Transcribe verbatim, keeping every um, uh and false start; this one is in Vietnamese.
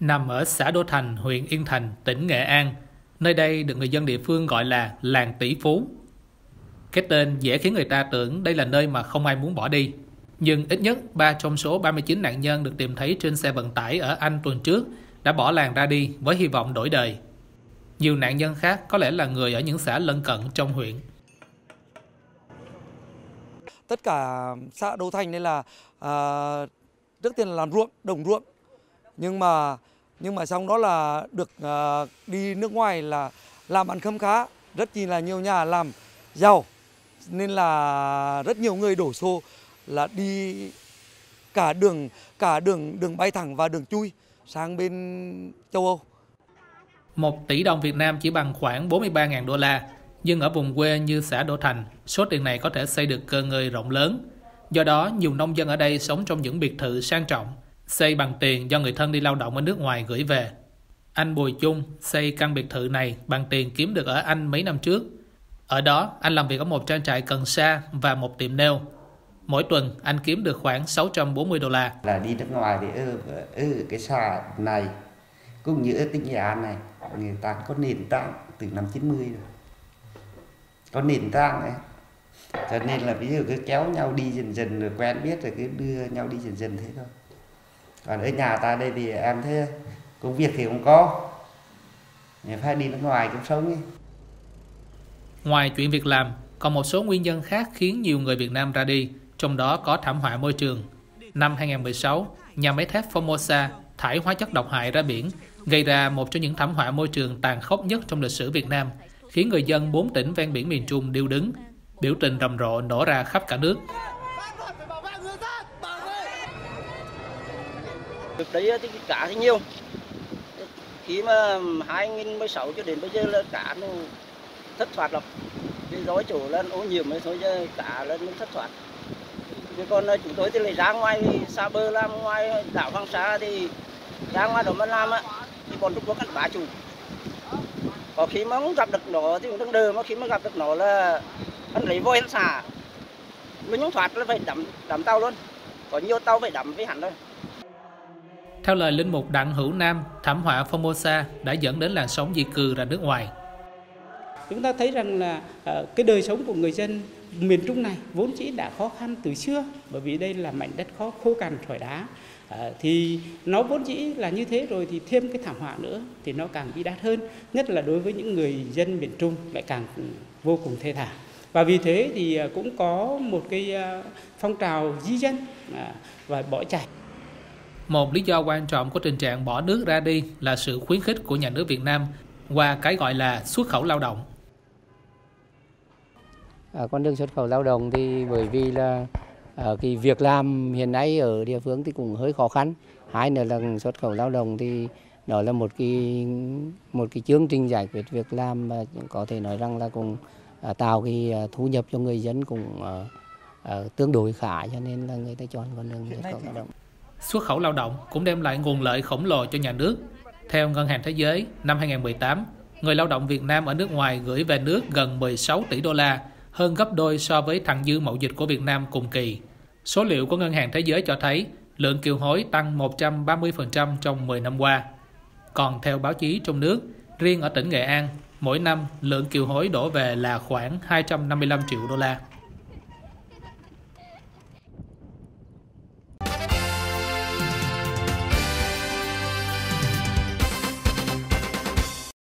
Nằm ở xã Đô Thành, huyện Yên Thành, tỉnh Nghệ An. Nơi đây được người dân địa phương gọi là làng tỷ phú. Cái tên dễ khiến người ta tưởng đây là nơi mà không ai muốn bỏ đi. Nhưng ít nhất ba trong số ba mươi chín nạn nhân được tìm thấy trên xe vận tải ở Anh tuần trước đã bỏ làng ra đi với hy vọng đổi đời. Nhiều nạn nhân khác có lẽ là người ở những xã lân cận trong huyện. Tất cả xã Đô Thành này là à, trước tiên là làm ruộng, đồng ruộng. Nhưng mà nhưng mà xong đó là được à, đi nước ngoài là làm ăn khấm khá, rất chi là nhiều nhà làm giàu, nên là rất nhiều người đổ xô là đi cả đường cả đường đường bay thẳng và đường chui sang bên châu Âu. Một tỷ đồng Việt Nam chỉ bằng khoảng bốn mươi ba nghìn đô la, nhưng ở vùng quê như xã Đô Thành, số tiền này có thể xây được cơ ngơi rộng lớn. Do đó, nhiều nông dân ở đây sống trong những biệt thự sang trọng, xây bằng tiền do người thân đi lao động ở nước ngoài gửi về. Anh Bùi Chung xây căn biệt thự này bằng tiền kiếm được ở Anh mấy năm trước. Ở đó, anh làm việc ở một trang trại cần sa và một tiệm nail. Mỗi tuần, anh kiếm được khoảng sáu trăm bốn mươi đô la. Là đi nước ngoài thì ở, ở cái xã này, cũng như ở tỉnh Nghệ An này, người ta có nền tảng từ năm chín mươi rồi. Có nền tảng này. Cho nên là ví dụ cứ kéo nhau đi dần dần rồi quen biết rồi cứ đưa nhau đi dần dần thế thôi. Còn ở nhà ta đây thì em thấy công việc thì không có, mình phải đi nước ngoài kiếm sống ấy. Ngoài chuyện việc làm, còn một số nguyên nhân khác khiến nhiều người Việt Nam ra đi, trong đó có thảm họa môi trường. Năm hai nghìn không trăm mười sáu, nhà máy thép Formosa thải hóa chất độc hại ra biển, gây ra một trong những thảm họa môi trường tàn khốc nhất trong lịch sử Việt Nam, khiến người dân bốn tỉnh ven biển miền Trung điêu đứng. Biểu tình rầm rộ nổ ra khắp cả nước. Được đấy thì cá thì nhiều. Khi mà hai nghìn không trăm mười sáu cho đến bây giờ là cá nó thất thoát lắm. Cái dối chỗ là ô nhiễm mới thôi chứ cá là nó thất thoát. Chứ còn chúng tôi thì lại ra ngoài xa bờ làm ngoài đảo Hoàng Sa thì ra ngoài đó mà làm á thì bọn Trung Quốc ăn bá chủ. Có khi mà không gặp được nó thì cũng đang đờ, mà khi mà gặp được nó là anh lấy vôi hắn xả. Mình không thoát là phải đắm, đắm tàu luôn. Có nhiều tàu phải đắm với hắn thôi. Theo lời linh mục Đặng Hữu Nam, thảm họa Formosa đã dẫn đến làn sóng di cư ra nước ngoài. Chúng ta thấy rằng là uh, cái đời sống của người dân miền Trung này vốn dĩ đã khó khăn từ xưa, bởi vì đây là mảnh đất khó khô cằn sỏi đá. Uh, thì nó vốn dĩ là như thế rồi thì thêm cái thảm họa nữa thì nó càng bi đát hơn, nhất là đối với những người dân miền Trung lại càng vô cùng thê thảm. Và vì thế thì cũng có một cái phong trào di dân và bỏ chạy. Một lý do quan trọng của tình trạng bỏ nước ra đi là sự khuyến khích của nhà nước Việt Nam qua cái gọi là xuất khẩu lao động. À, con đường xuất khẩu lao động thì bởi vì là à, cái việc làm hiện nay ở địa phương thì cũng hơi khó khăn. Hai nữa là xuất khẩu lao động thì đó là một cái một cái chương trình giải quyết việc làm mà có thể nói rằng là cũng À, tạo cái à, thu nhập cho người dân cũng à, à, tương đối khá, cho nên là người ta chọn con đường xuất khẩu lao động. Xuất khẩu lao động cũng đem lại nguồn lợi khổng lồ cho nhà nước. Theo Ngân hàng Thế giới, năm hai nghìn không trăm mười tám, người lao động Việt Nam ở nước ngoài gửi về nước gần mười sáu tỷ đô la, hơn gấp đôi so với thặng dư mậu dịch của Việt Nam cùng kỳ. Số liệu của Ngân hàng Thế giới cho thấy lượng kiều hối tăng một trăm ba mươi phần trăm trong mười năm qua. Còn theo báo chí trong nước, riêng ở tỉnh Nghệ An, mỗi năm, lượng kiều hối đổ về là khoảng hai trăm năm mươi lăm triệu đô la.